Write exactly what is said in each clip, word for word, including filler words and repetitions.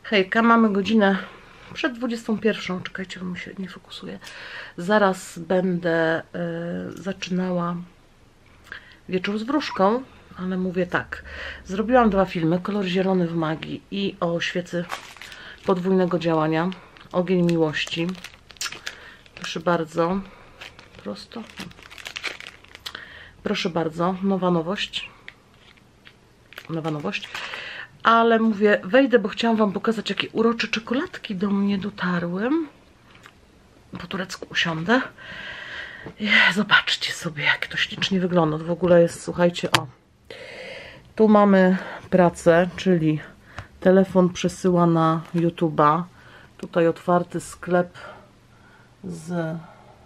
Hejka, mamy godzinę przed dwudziestą pierwszą. Czekajcie, bo mi się nie fokusuje. Zaraz będę y, zaczynała wieczór z wróżką, ale mówię tak. Zrobiłam dwa filmy, Kolor zielony w magii i o świecy podwójnego działania, Ogień miłości. Proszę bardzo. Prosto. Proszę bardzo, nowa nowość. Nowa nowość. Ale mówię, wejdę, bo chciałam wam pokazać, jakie urocze czekoladki do mnie dotarły. Po turecku usiądę. Zobaczcie sobie, jak to ślicznie wygląda. To w ogóle jest, słuchajcie, o. Tu mamy pracę, czyli telefon przesyła na YouTube'a. Tutaj otwarty sklep z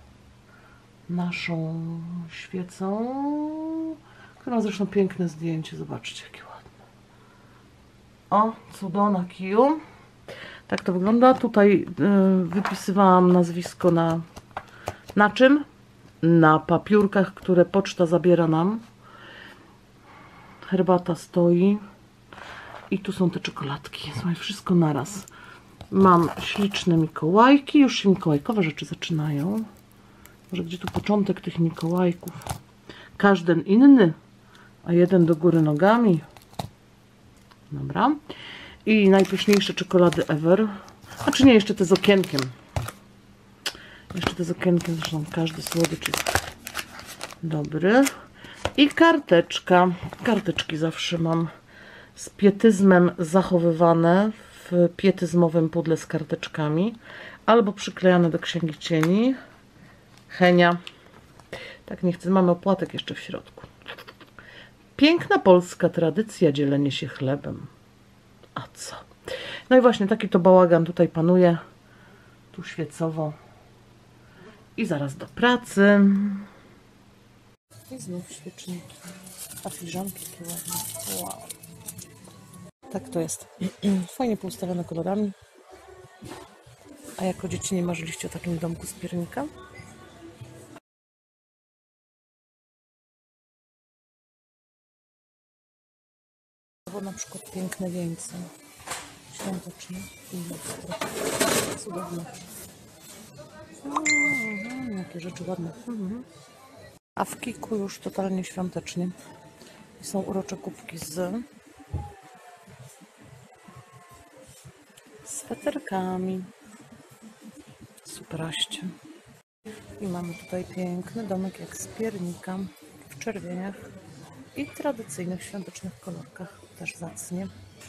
naszą świecą, która ma zresztą piękne zdjęcie. Zobaczcie, jakie ładne. O, cudo na kiju. Tak to wygląda. Tutaj y, wypisywałam nazwisko na, na czym? Na papiurkach, które poczta zabiera nam. Herbata stoi. I tu są te czekoladki. Słuchaj, wszystko naraz. Mam śliczne mikołajki. Już się mikołajkowe rzeczy zaczynają. Może gdzie tu początek tych mikołajków? Każdy inny, a jeden do góry nogami. Dobra. I najpyszniejsze czekolady ever. A czy nie, jeszcze te z okienkiem. Jeszcze te z okienkiem, zresztą każdy słodycz jest dobry. I karteczka. Karteczki zawsze mam z pietyzmem zachowywane w pietyzmowym pudle z karteczkami. Albo przyklejane do księgi cieni. Henia. Tak nie chcę, mamy opłatek jeszcze w środku. Piękna polska tradycja, dzielenie się chlebem. A co? No i właśnie taki to bałagan tutaj panuje. Tu świecowo. I zaraz do pracy. I znów świeczniki. A filiżanki takie ładne. Wow. Tak to jest. Fajnie poustawione kolorami. A jako dzieci nie marzyliście o takim domku z piernika? Albo na przykład piękne wieńce. Świąteczne. Cudowne. Mm, jakie rzeczy ładne. Mhm. A w Kiku już totalnie świątecznie. Są urocze kubki z sweterkami. Superaście. I mamy tutaj piękny domek jak z piernika w czerwieniach i tradycyjnych świątecznych kolorkach. Też zacnie.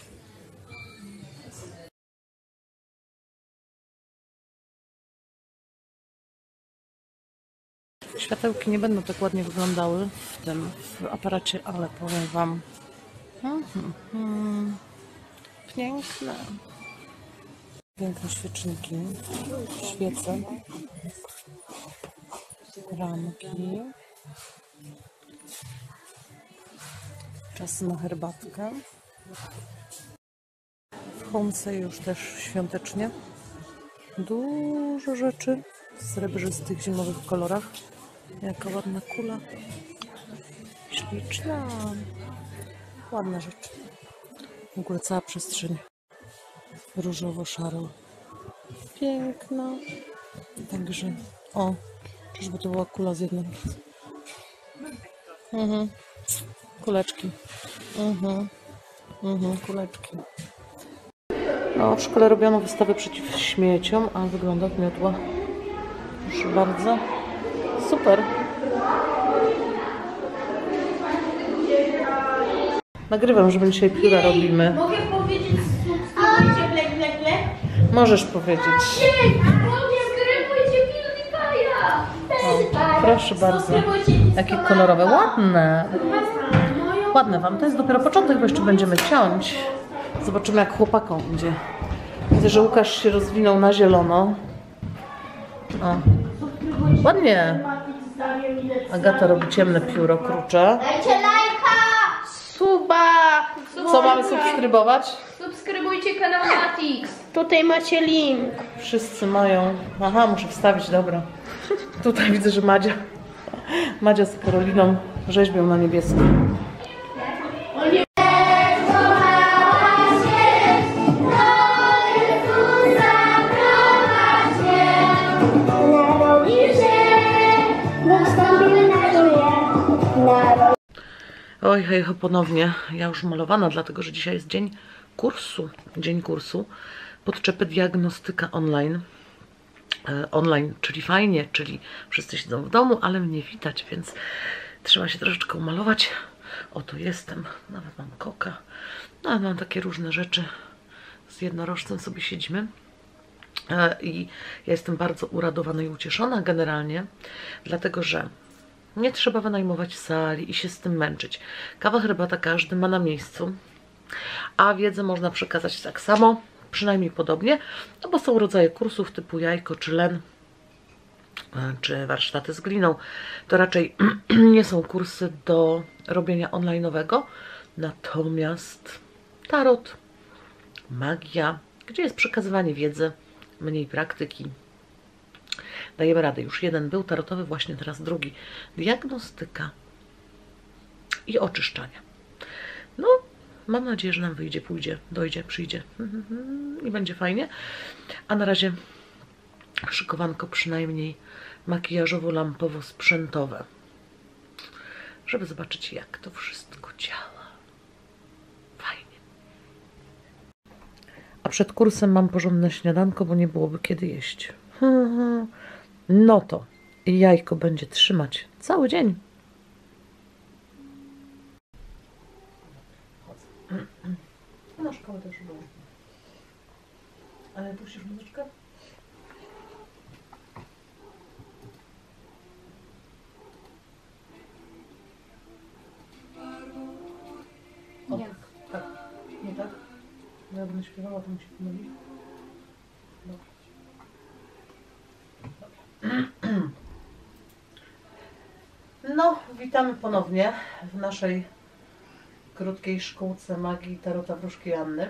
Światełki nie będą tak ładnie wyglądały w tym w aparacie, ale powiem wam, hmm, hmm, hmm. Piękne. Piękne świeczniki, świece, ramki. Czas na herbatkę. W Homce już też świątecznie. Dużo rzeczy w srebrzystych, zimowych kolorach. Jaka ładna kula. Śliczna. Ładna rzecz. W ogóle cała przestrzeń różowo-szaro. Piękna. Także, o, czyżby to była kula z jednej. Mhm. Kuleczki. Mhm. Mhm, kuleczki. No, w szkole robiono wystawę przeciw śmieciom, a wygląda jak miotła. Proszę bardzo. Super. Nagrywam, że my dzisiaj pióra robimy. Mogę powiedzieć, subskrybujcie Black Black Black? Możesz powiedzieć. Subskrybujcie PewDiePie'a! Proszę bardzo. Jakie kolorowe, ładne. Ładne wam. To jest dopiero początek, bo jeszcze będziemy ciąć. Zobaczymy, jak chłopakom będzie. Widzę, że Łukasz się rozwinął na zielono. O. Ładnie. Agata robi ciemne pióro krucze. Dajcie lajka! Suba! Co mamy subskrybować? Subskrybujcie kanał Matix. Tutaj macie link. Wszyscy mają. Aha, muszę wstawić, dobra. Tutaj widzę, że Madzia. Madzia z Karoliną rzeźbią na niebiesko. Kochałaś się, no Oj, hej, ho, ponownie. Ja już malowana, dlatego że dzisiaj jest dzień kursu. Dzień kursu. Podczepy diagnostyka online. E, online, czyli fajnie, czyli wszyscy siedzą w domu, ale mnie widać, więc trzeba się troszeczkę umalować. Oto jestem. Nawet mam koka. Nawet mam takie różne rzeczy. Z jednorożcem sobie siedzimy. E, I ja jestem bardzo uradowana i ucieszona generalnie, dlatego że nie trzeba wynajmować sali i się z tym męczyć. Kawa, herbata każdy ma na miejscu, a wiedzę można przekazać tak samo, przynajmniej podobnie, no bo są rodzaje kursów typu jajko czy len, czy warsztaty z gliną. To raczej nie są kursy do robienia online'owego, natomiast tarot, magia, gdzie jest przekazywanie wiedzy, mniej praktyki. Dajemy radę. Już jeden był tarotowy, właśnie teraz drugi. Diagnostyka i oczyszczania. No, mam nadzieję, że nam wyjdzie, pójdzie, dojdzie, przyjdzie i będzie fajnie. A na razie szykowanko przynajmniej makijażowo-lampowo-sprzętowe, żeby zobaczyć, jak to wszystko działa. Fajnie. A przed kursem mam porządne śniadanko, bo nie byłoby kiedy jeść. No to jajko będzie trzymać cały dzień. Na szkołę też było. Ale puścisz muzyczkę? O, Nie. tak. Nie tak? Ja będę śpiewała, to mi się pomyli. Dobrze. No, witamy ponownie w naszej krótkiej szkółce magii tarota wróżki Anny.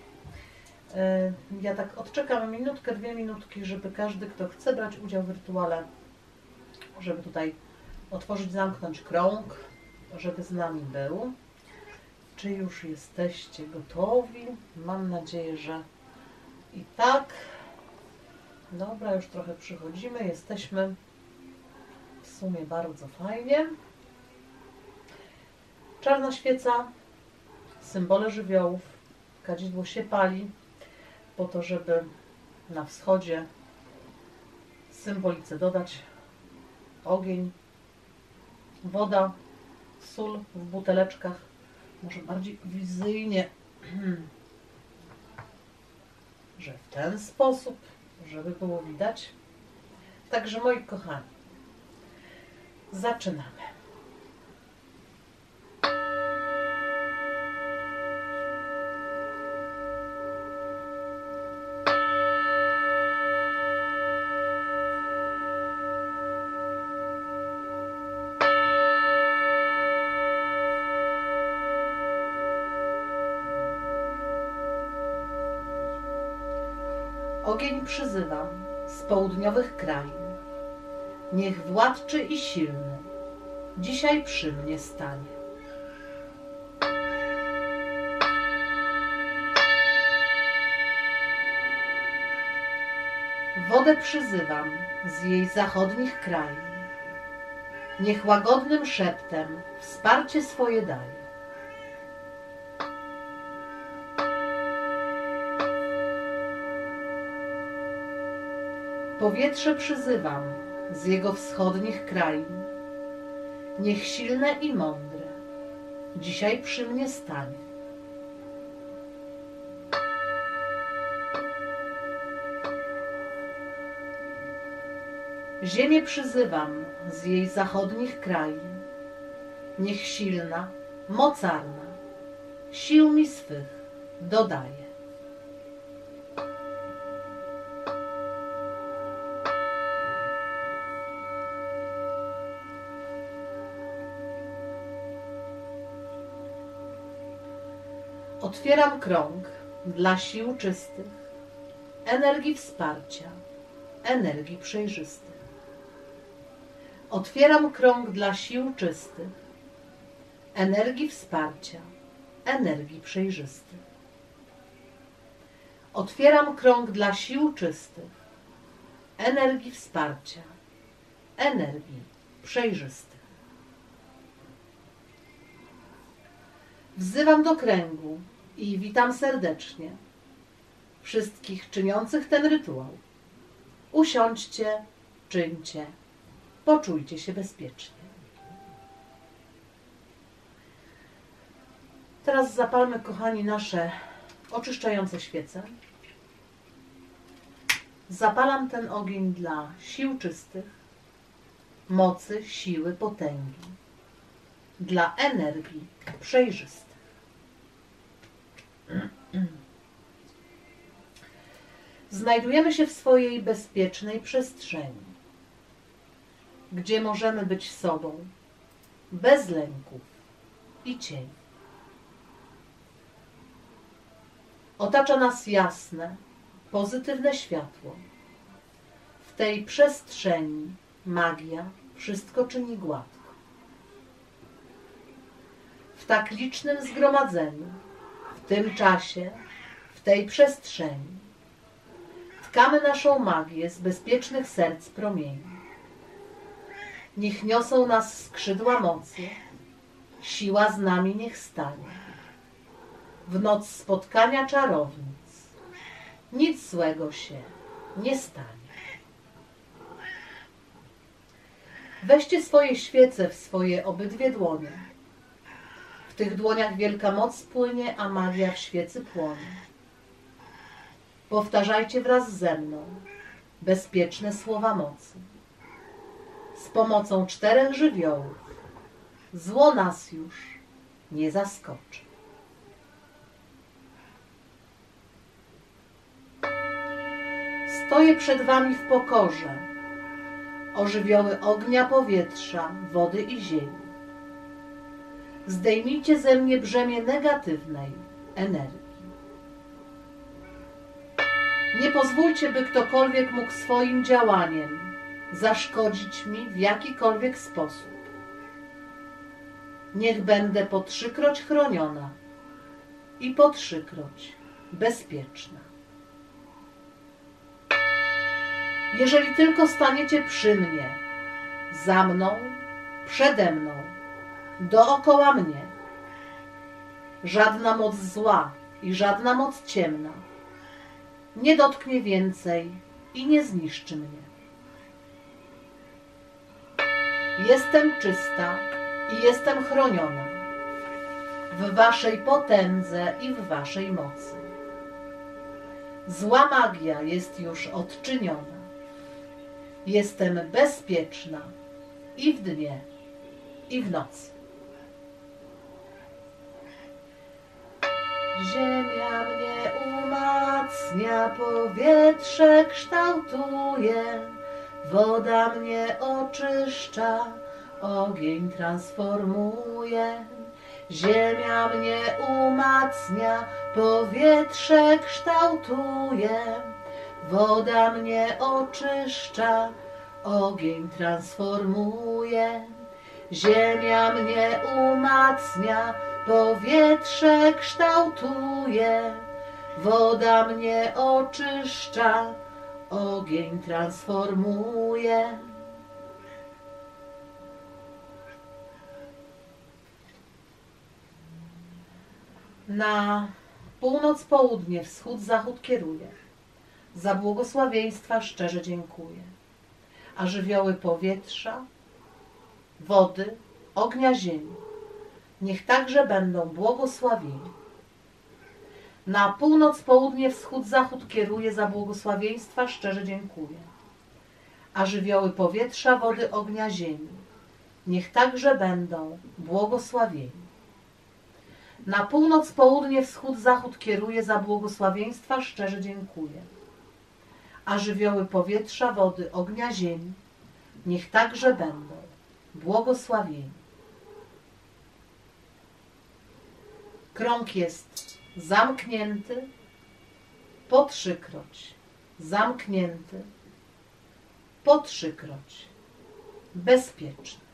Ja tak odczekam minutkę, dwie minutki, żeby każdy, kto chce brać udział w rytuale, żeby tutaj otworzyć, zamknąć krąg, żeby z nami był. Czy już jesteście gotowi? Mam nadzieję, że i tak. Dobra, już trochę przychodzimy, jesteśmy. W sumie bardzo fajnie. Czarna świeca, symbole żywiołów, kadzidło się pali po to, żeby na wschodzie symbolice dodać ogień, woda, sól w buteleczkach, może bardziej wizyjnie, że w ten sposób, żeby było widać. Także moi kochani, zaczynamy. Ogień przyzywam z południowych krain. Niech władczy i silny dzisiaj przy mnie stanie. Wodę przyzywam z jej zachodnich krain. Niech łagodnym szeptem wsparcie swoje daje. Powietrze przyzywam z jego wschodnich krain. Niech silne i mądre dzisiaj przy mnie stanie. Ziemię przyzywam z jej zachodnich krain. Niech silna, mocarna sił mi swych dodaje. Otwieram krąg dla sił czystych, energii wsparcia, energii przejrzystych. Otwieram krąg dla sił czystych, energii wsparcia, energii przejrzystych. Otwieram krąg dla sił czystych, energii wsparcia, energii przejrzystych. Wzywam do kręgu i witam serdecznie wszystkich czyniących ten rytuał. Usiądźcie, czyńcie, poczujcie się bezpiecznie. Teraz zapalmy, kochani, nasze oczyszczające świece. Zapalam ten ogień dla sił czystych, mocy, siły, potęgi, dla energii przejrzystych. Znajdujemy się w swojej bezpiecznej przestrzeni, gdzie możemy być sobą, bez lęków i cieni. Otacza nas jasne, pozytywne światło. W tej przestrzeni magia wszystko czyni gładko. W tak licznym zgromadzeniu, w tym czasie, w tej przestrzeni tkamy naszą magię z bezpiecznych serc promieni. Niech niosą nas skrzydła mocy, siła z nami niech stanie. W noc spotkania czarownic nic złego się nie stanie. Weźcie swoje świece w swoje obydwie dłonie. W tych dłoniach wielka moc płynie, a magia w świecy płonie. Powtarzajcie wraz ze mną bezpieczne słowa mocy. Z pomocą czterech żywiołów zło nas już nie zaskoczy. Stoję przed wami w pokorze, o żywioły ognia, powietrza, wody i ziemi. Zdejmijcie ze mnie brzemię negatywnej energii. Nie pozwólcie, by ktokolwiek mógł swoim działaniem zaszkodzić mi w jakikolwiek sposób. Niech będę po trzykroć chroniona i po trzykroć bezpieczna. Jeżeli tylko staniecie przy mnie, za mną, przede mną, dookoła mnie, żadna moc zła i żadna moc ciemna nie dotknie więcej i nie zniszczy mnie. Jestem czysta i jestem chroniona w waszej potędze i w waszej mocy. Zła magia jest już odczyniona. Jestem bezpieczna i w dnie, i w nocy. Ziemia mnie umacnia, powietrze kształtuje, woda mnie oczyszcza, ogień transformuje. Ziemia mnie umacnia, powietrze kształtuje, woda mnie oczyszcza, ogień transformuje. Ziemia mnie umacnia, powietrze kształtuje, woda mnie oczyszcza, ogień transformuje. Na północ, południe, wschód, zachód kieruję. Za błogosławieństwa szczerze dziękuję. A żywioły powietrza, wody, ognia, ziemi niech także będą błogosławieni. Na północ, południe, wschód, zachód kieruję. Za błogosławieństwa szczerze dziękuję. A żywioły powietrza, wody, ognia, ziemi niech także będą błogosławieni. Na północ, południe, wschód, zachód kieruję. Za błogosławieństwa szczerze dziękuję. A żywioły powietrza, wody, ognia, ziemi niech także będą błogosławieni. Krąg jest zamknięty, po trzykroć zamknięty, po trzykroć bezpieczny.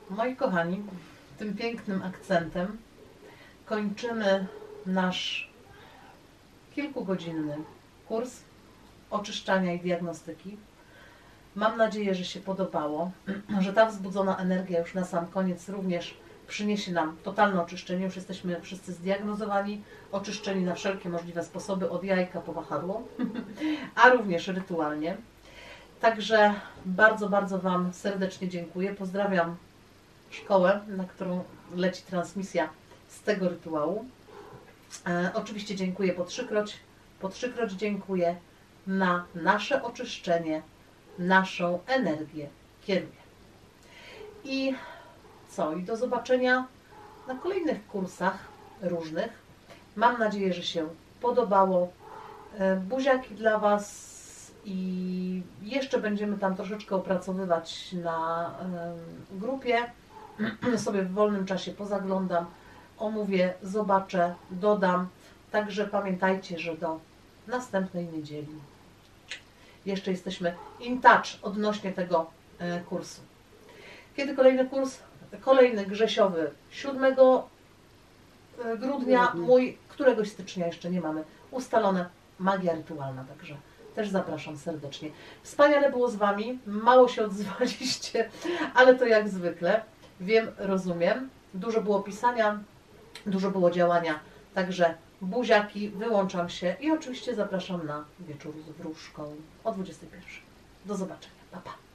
Moi kochani, tym pięknym akcentem kończymy nasz kilkugodzinny kurs oczyszczania i diagnostyki. Mam nadzieję, że się podobało, że ta wzbudzona energia już na sam koniec również przyniesie nam totalne oczyszczenie. Już jesteśmy wszyscy zdiagnozowani, oczyszczeni na wszelkie możliwe sposoby, od jajka po wahadło, a również rytualnie. Także bardzo, bardzo Wam serdecznie dziękuję. Pozdrawiam szkołę, na którą leci transmisja z tego rytuału. E, oczywiście dziękuję po trzykroć. Po trzykroć dziękuję. Na nasze oczyszczenie, naszą energię kieruje. I co? I do zobaczenia na kolejnych kursach różnych. Mam nadzieję, że się podobało. E, buziaki dla Was. I jeszcze będziemy tam troszeczkę opracowywać na y, grupie. Sobie w wolnym czasie pozaglądam, omówię, zobaczę, dodam. Także pamiętajcie, że do następnej niedzieli jeszcze jesteśmy in touch odnośnie tego y, kursu. Kiedy kolejny kurs? Kolejny grzesiowy siódmego grudnia. Mój któregoś stycznia jeszcze nie mamy ustalone. Magia rytualna, także też zapraszam serdecznie. Wspaniale było z Wami, mało się odzwaliście, ale to jak zwykle. Wiem, rozumiem. Dużo było pisania, dużo było działania, także buziaki, wyłączam się i oczywiście zapraszam na wieczór z wróżką o dwudziestej pierwszej. Do zobaczenia. Pa, pa.